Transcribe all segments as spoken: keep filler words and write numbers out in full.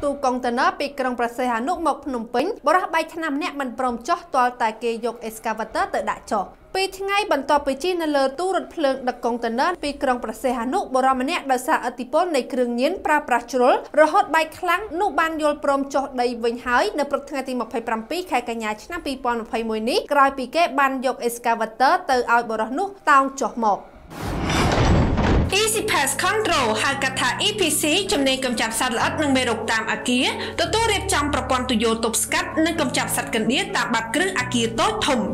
ទូកុងតឺន័រពីក្រុងប្រសេះអនុមកភ្នំពេញបរិះបាយឆ្នាំអ្នកមិនព្រមចុះទាល់តែគេយក excavator ទៅដាក់ចុះពីថ្ងៃបន្ទាប់ពីជិះនៅលើទូរថភ្លើងដឹកកុងតឺន័រពីក្រុងប្រសេះអនុបរិះម្នាក់ដោយសារឥទ្ធិពលនៃគ្រឿងញៀនប្រើប្រាស់ជ្រុលរហូតបែកខ្លាំងនោះបានយល់ព្រមចុះដីវិញហើយនៅព្រឹកថ្ងៃទីម្ភៃប្រាំពីរខែកញ្ញាឆ្នាំពីរពាន់ម្ភៃមួយនេះក្រោយពីគេបានយក excavator ទៅឲ្យបរិះនោះតោងចុះមកEasy Pass Control ហៅកាត់ថា E P C ជំនាញកម្ចាត់សត្វល្អិតនិងមេរោគតាមអគារទទួលរៀបចំប្រព័ន្ធទុយោទប់ស្កាត់និងកម្ចាត់សត្វកណ្ដៀរតាមបាតគ្រឹះអគារតូចធំ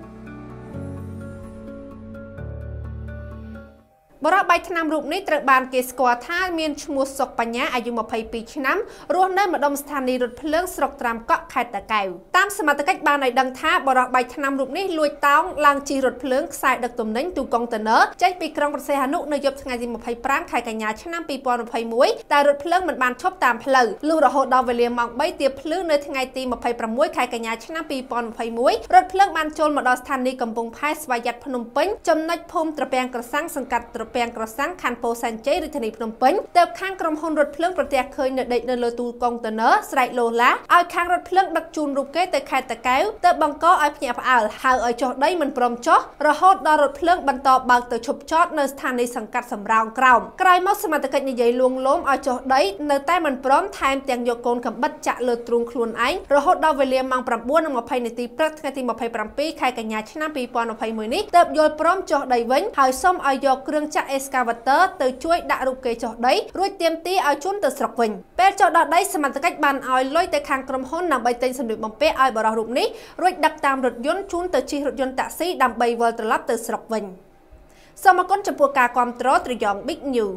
បរិះបាយឆ្នាំរូបនេះត្រូវបានគេស្គាល់ថាមានឈ្មោះសុកបញ្ញាអាយុម្ភៃពីរឆ្នាំរស់នៅម្ដុំស្ថានីយ៍រថភ្លើងស្រុកត្រាំកក់ខេត្តតាកែវតាមសមត្ថកិច្ចបានឲ្យដឹងថាបរិះបាយឆ្នាំរូបនេះលួចតោងឡើងជិះរថភ្លើងខ្សែដឹកទំនិញទូកុងតឺន័រចេញពីក្រុងប្រសេះអនុនៅយប់ថ្ងៃទីម្ភៃប្រាំខែកញ្ញាឆ្នាំពីរពាន់ម្ភៃមួយតែរថភ្លើងមិនបានឈប់តាមផ្លូវលុះរហូតដល់វេលាម៉ោងបីទៀបភ្លឺនៅថ្ងៃទីម្ភៃប្រាំមួយខែកញ្ញាឆ្នាំពីរពាន់ម្ភៃមួយរថភ្លើងបានចូលមកដល់ស្ថានីយ៍កំពង់ផែស្វយ័តភ្នំពេញចំណុចភូមិត្រពាំងក្រសាំងសង្កាត់ត្រពាំងក្រសាំងខណ្ឌពោធិ៍សែនជ័យរាជធានីភ្នំពេញទៅខាងក្រុមហ៊ុនរថភ្លើងប្រទះឃើញនៅដេកនៅលើទូកុងតឺន័រស្រែកលោឡាឲ្យខាងរថភ្លើងដឹកជូនរូបគេទៅខេត្តតាកែវទៅបង្កឲ្យភ្ញាក់ផ្អើលហៅឲ្យចុះដីមិនព្រមចុះរហូតដល់រថភ្លើងបន្តបើកទៅឈប់ចតនៅស្ថានីយ៍សង្កាត់សំរោងក្រោមក្រោយមកសមត្ថកិច្ចនិយាយលួងលោមឲ្យចុះដីនៅតែមិនព្រមថែមទាំងយកកូនកំបិតចាក់លើទ្រូងខ្លួនឯងរហូតដល់វេលាម៉ោងប្រាំបួននិងម្ភៃនាទីព្រឹកថ្ងៃទីម្ភៃប្រាំពីរខែកញ្ញាឆ្នាំពីរពាន់ម្ភៃមួយនេះទើបយល់ព្រមចុះដីវិញហើយសុំឲ្យយកគ្រឿងចាក់ excavator ទៅជួយដាក់រូបគេចុះដីរួចទាមទារឲ្យជូនទៅស្រុកវិញពេលចុះដល់ដីសមត្ថកិច្ចបានឲ្យលុយទៅខាងក្រុមហ៊ុនដើម្បីទិញសម្លៀកបំពាក់ឲ្យបរិះរូបនេះរួចដឹកតាមរថយន្តជូនទៅជិះរថយន្តតាក់ស៊ីដើម្បីវិលត្រឡប់ទៅស្រុកវិញសូមអរគុណចំពោះការគាំទ្រត្រយង Big News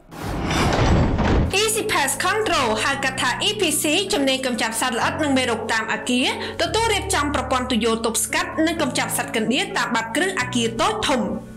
Easy Pass Control ហៅកាត់ថា E P C ជំនាញកម្ចាត់សត្វល្អិតនិងមេរោគតាមអគារទទួលរៀបចំប្រព័ន្ធទុយោទប់ស្កាត់និងកម្ចាត់សត្វកណ្ដៀរតាមបាតគ្រឹះអគារតូចធំ